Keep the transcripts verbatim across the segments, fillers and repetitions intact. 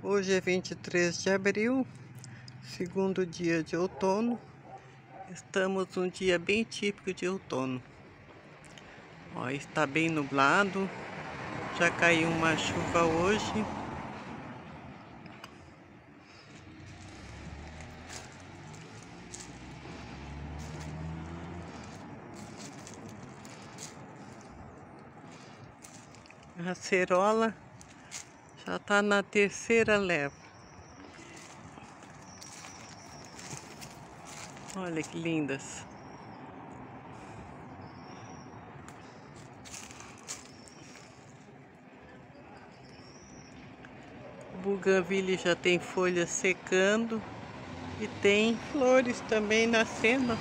Hoje é vinte e três de abril, segundo dia de outono. Estamos num dia bem típico de outono. Ó, está bem nublado, já caiu uma chuva hoje. A acerola já está na terceira leva. Olha que lindas. O buganvília já tem folhas secando e tem flores também nascendo,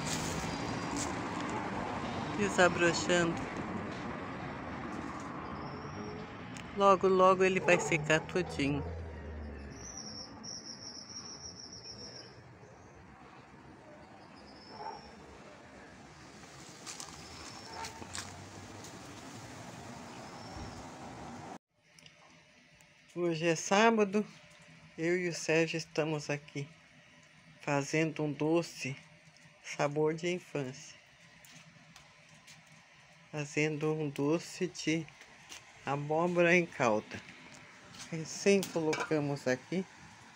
desabrochando. Logo, logo ele vai secar todinho. Hoje é sábado, eu e o Sérgio estamos aqui fazendo um doce sabor de infância. Fazendo um doce de abóbora em calda. Recém colocamos aqui.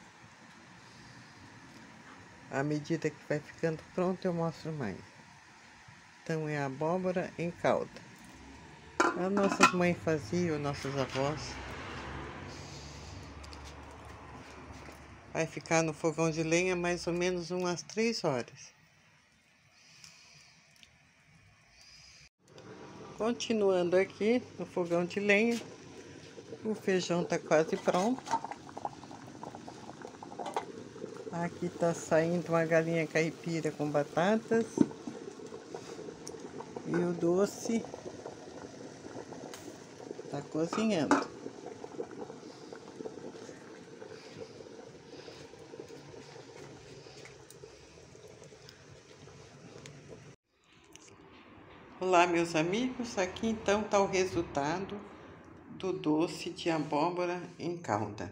À medida que vai ficando pronto eu mostro mais. Então é abóbora em calda. As nossas mães faziam, nossas avós. Vai ficar no fogão de lenha mais ou menos umas três horas. Continuando aqui no fogão de lenha, o feijão tá quase pronto. Aqui tá saindo uma galinha caipira com batatas. E o doce tá cozinhando. Olá, meus amigos, aqui então está o resultado do doce de abóbora em calda.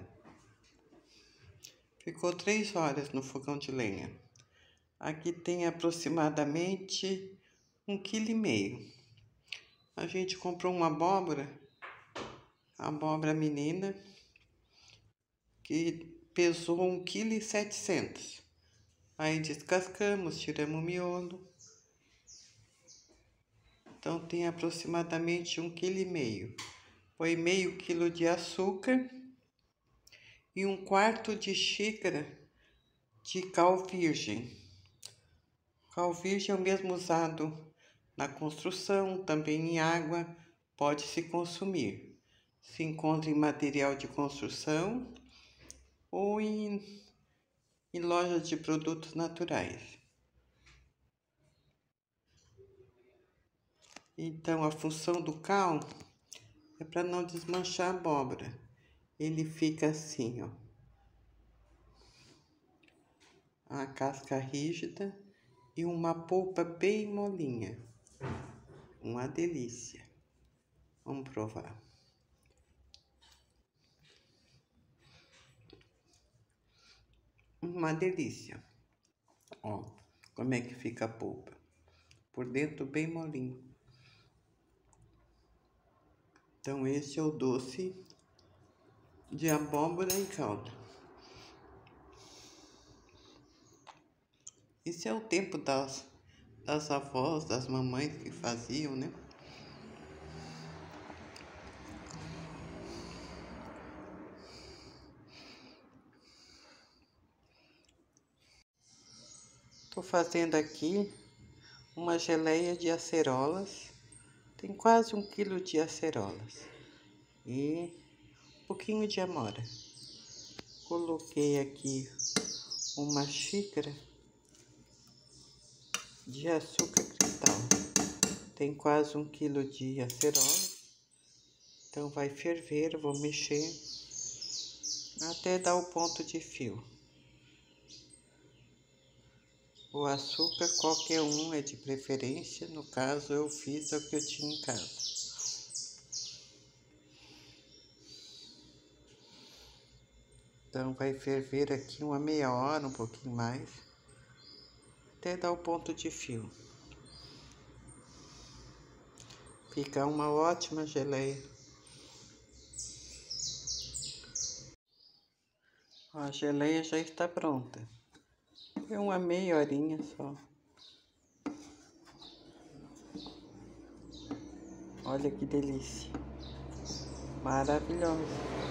Ficou três horas no fogão de lenha. Aqui tem aproximadamente um quilo e meio. A gente comprou uma abóbora, abóbora menina, que pesou um quilo e setecentos. Aí descascamos, tiramos o miolo. Então tem aproximadamente um quilo e meio. Foi meio quilo de açúcar e um quarto de xícara de cal virgem. Cal virgem é o mesmo usado na construção, também em água, pode se consumir. Se encontra em material de construção ou em, em lojas de produtos naturais. Então a função do cal é para não desmanchar a abóbora. Ele fica assim, ó. A casca rígida e uma polpa bem molinha. Uma delícia. Vamos provar. Uma delícia. Ó, como é que fica a polpa. Por dentro bem molinho. Então esse é o doce de abóbora em calda. Esse é o tempo das, das avós, das mamães que faziam, né? Tô fazendo aqui uma geleia de acerolas. Tem quase um quilo de acerolas. E um pouquinho de amora. Coloquei aqui uma xícara de açúcar cristal. Tem quase um quilo de acerola. Então vai ferver, eu vou mexer até dar o ponto de fio. O açúcar qualquer um é de preferência, no caso eu fiz o que eu tinha em casa. Então vai ferver aqui uma meia hora, um pouquinho mais, até dar o ponto de fio. Fica uma ótima geleia. Ó, a geleia já está pronta. É uma meia horinha só. Olha que delícia. Maravilhosa.